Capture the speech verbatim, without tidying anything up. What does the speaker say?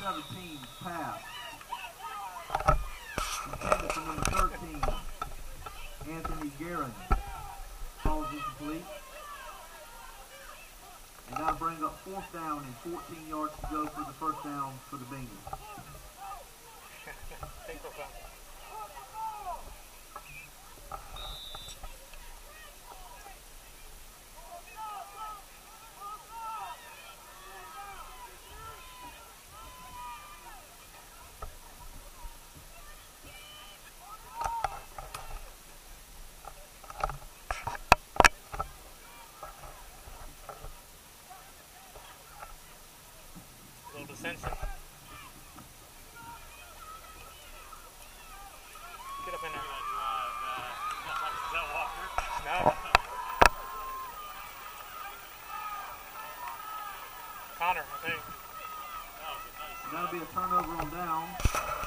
seventeen pass. Intended for number thirteen, Anthony Guerin. Falls incomplete. And that'll bring up fourth down and fourteen yards to go for the first down for the Bengals. Dissension. Get up in there. Is that Walker? No. Connor, I think. That'll be a turnover on down.